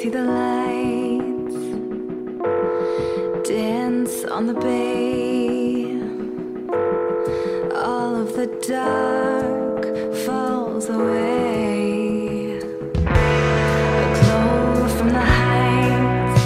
see the lights dance on the bay. All of the dark falls away. A glow from the heights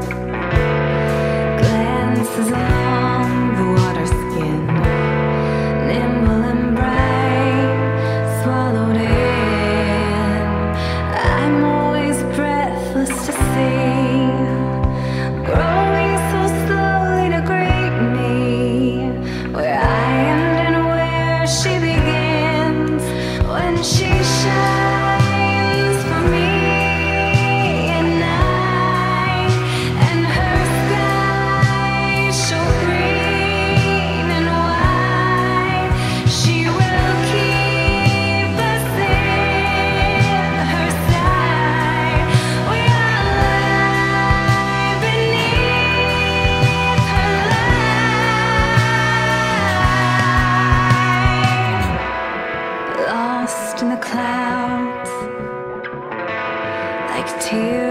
glances along the water skin, nimble and bright, swallowed in. I'm always breathless to see, growing so slowly to greet me, where I end and where she begins, when she shines for me at night, and her skies show green and white. She will keep us in her sight. We are alive beneath her light, lost in the clouds like tears